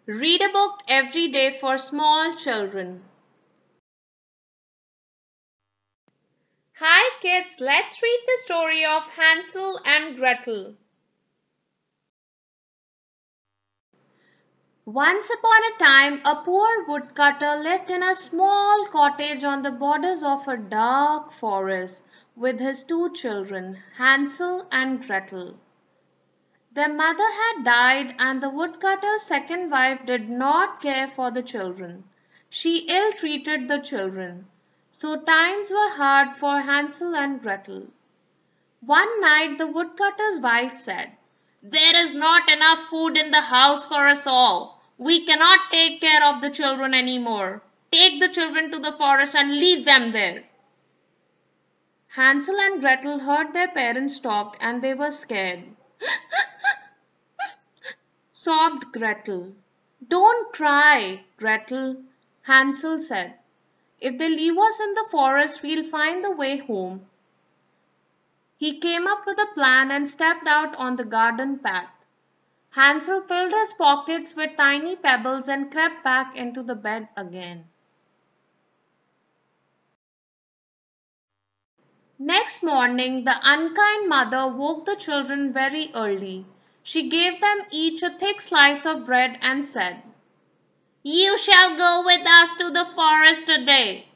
Read a book every day for small children. Hi kids, let's read the story of Hansel and Gretel. Once upon a time, a poor woodcutter lived in a small cottage on the borders of a dark forest with his two children, Hansel and Gretel. Their mother had died, and the woodcutter's second wife did not care for the children. She ill treated the children. So times were hard for Hansel and Gretel. One night the woodcutter's wife said, "There is not enough food in the house for us all. We cannot take care of the children any more. Take the children to the forest and leave them there." Hansel and Gretel heard their parents talk and they were scared. Sobbed Gretel. "Don't cry, Gretel," Hansel said. "If they leave us in the forest, we'll find the way home." He came up with a plan and stepped out on the garden path. Hansel filled his pockets with tiny pebbles and crept back into the bed again. Next morning, the unkind mother woke the children very early. She gave them each a thick slice of bread and said, "You shall go with us to the forest today."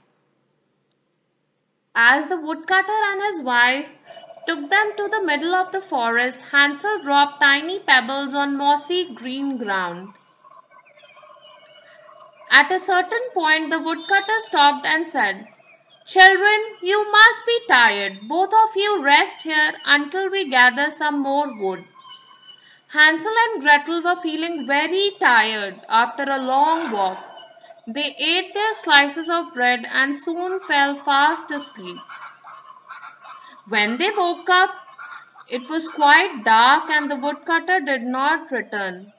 As the woodcutter and his wife took them to the middle of the forest, Hansel dropped tiny pebbles on mossy green ground. At a certain point, the woodcutter stopped and said, "Children, you must be tired. Both of you rest here until we gather some more wood." Hansel and Gretel were feeling very tired after a long walk. They ate their slices of bread and soon fell fast asleep. When they woke up, it was quite dark and the woodcutter did not return.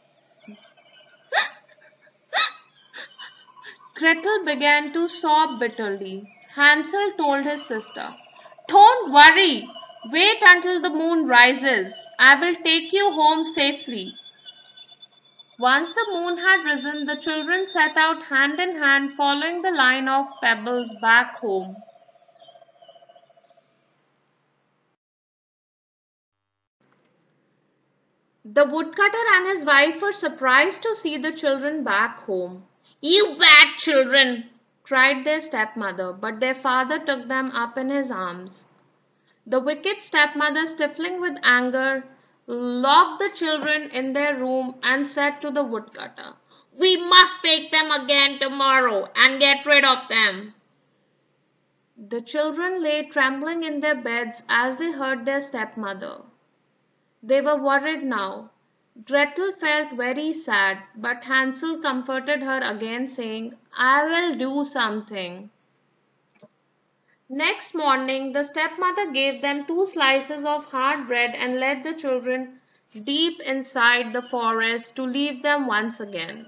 Gretel began to sob bitterly. Hansel told his sister, "Don't worry. Wait until the moon rises. I will take you home safely." Once the moon had risen, the children set out hand in hand, following the line of pebbles back home. The woodcutter and his wife were surprised to see the children back home. "You bad children!" cried their stepmother, but their father took them up in his arms. The wicked stepmother, stifling with anger, locked the children in their room and said to the woodcutter, "We must take them again tomorrow and get rid of them." The children lay trembling in their beds as they heard their stepmother. They were worried now. Gretel felt very sad, but Hansel comforted her again, saying, "I will do something." Next morning, the stepmother gave them 2 slices of hard bread and led the children deep inside the forest to leave them once again.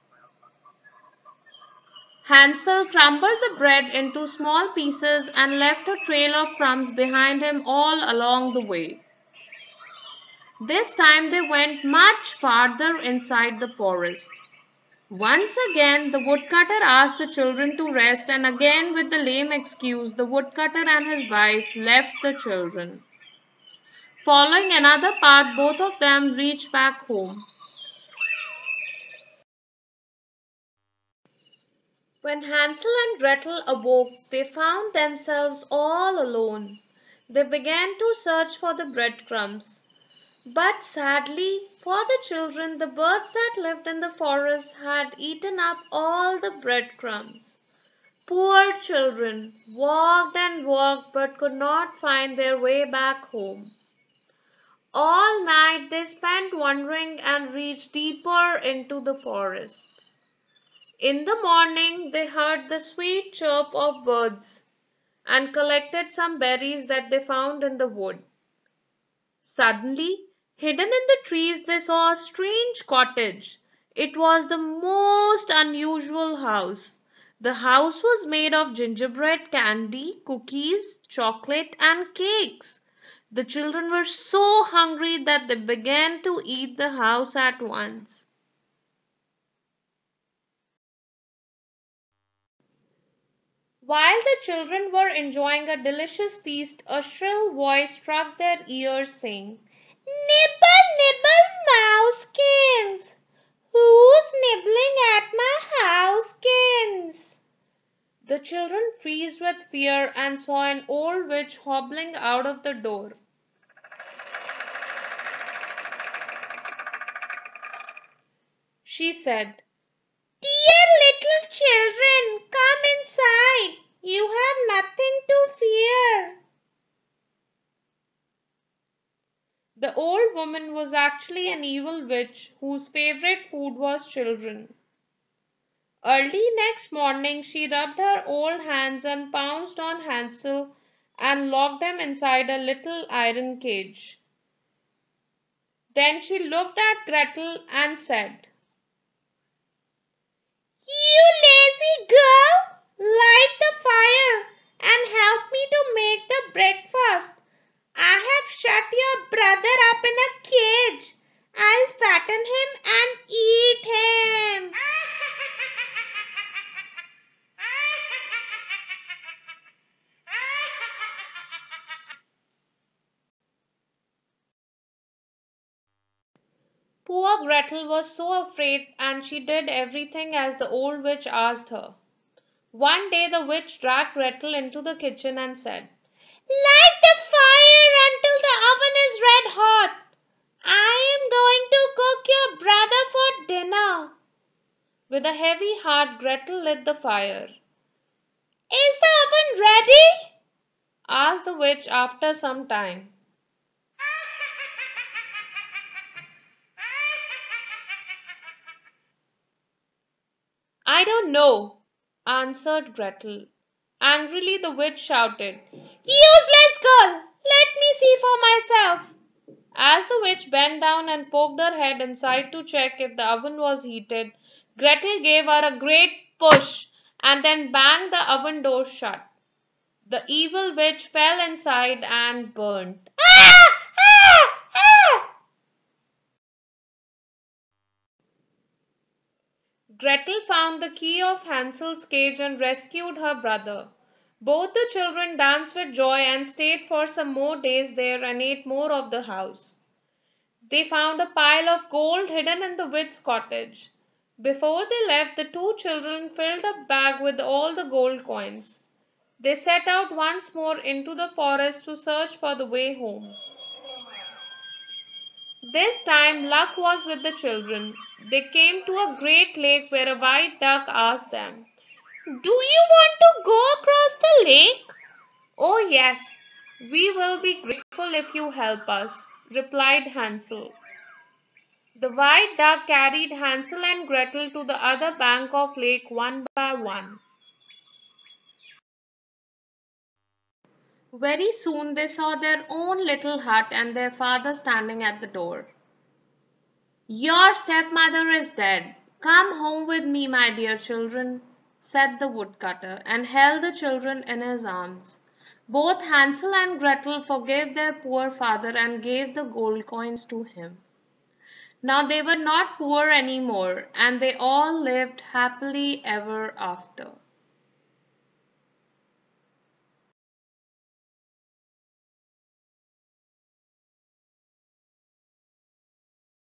Hansel crumbled the bread into small pieces and left a trail of crumbs behind him all along the way. This time they went much farther inside the forest. Once again, the woodcutter asked the children to rest, and again, with the lame excuse, the woodcutter and his wife left the children. Following another path, both of them reached back home. When Hansel and Gretel awoke, they found themselves all alone. They began to search for the breadcrumbs. But sadly for the children, the birds that lived in the forest had eaten up all the breadcrumbs. Poor children walked and walked but could not find their way back home. All night they spent wandering and reached deeper into the forest. In the morning they heard the sweet chirp of birds and collected some berries that they found in the wood. Suddenly, hidden in the trees, they saw a strange cottage. It was the most unusual house. The house was made of gingerbread candy, cookies, chocolate, and cakes. The children were so hungry that they began to eat the house at once. While the children were enjoying a delicious feast, a shrill voice struck their ears, saying, "Nibble, nibble, mousekins! Who's nibbling at my houseskins?" The children freezed with fear and saw an old witch hobbling out of the door. She said, "Dear little children, come inside. You have nothing to fear." The old woman was actually an evil witch whose favorite food was children. Early next morning she rubbed her old hands and pounced on Hansel and locked him inside a little iron cage. Then she looked at Gretel and said, "You lazy girl, light the fire and help me to make the breakfast. I have shut your brother up in a cage. I'll fatten him and eat him." Poor Gretel was so afraid, and she did everything as the old witch asked her. One day the witch dragged Gretel into the kitchen and said, "Light the fire until the oven is red hot. I am going to cook your brother for dinner." With a heavy heart, Gretel lit the fire. "Is the oven ready?" asked the witch after some time. "I don't know," answered Gretel. Angrily the witch shouted, "Useless girl! Let me see for myself." As the witch bent down and poked her head inside to check if the oven was heated, Gretel gave her a great push and then banged the oven door shut. The evil witch fell inside and burned. Ah! Ah! Ah! Gretel found the key of Hansel's cage and rescued her brother. Both the children danced with joy and stayed for some more days there and ate more of the house. They found a pile of gold hidden in the witch's cottage. Before they left, the two children filled a bag with all the gold coins. They set out once more into the forest to search for the way home. This time luck was with the children. They came to a great lake where a white duck asked them, "Do you want to go across the lake?" "Oh yes, we will be grateful if you help us," replied Hansel. The white duck carried Hansel and Gretel to the other bank of lake one by one. Very soon they saw their own little hut and their father standing at the door. "Your stepmother is dead. Come home with me, my dear children," said the woodcutter, and held the children in his arms. Both Hansel and Gretel forgave their poor father and gave the gold coins to him. Now they were not poor any more, and they all lived happily ever after.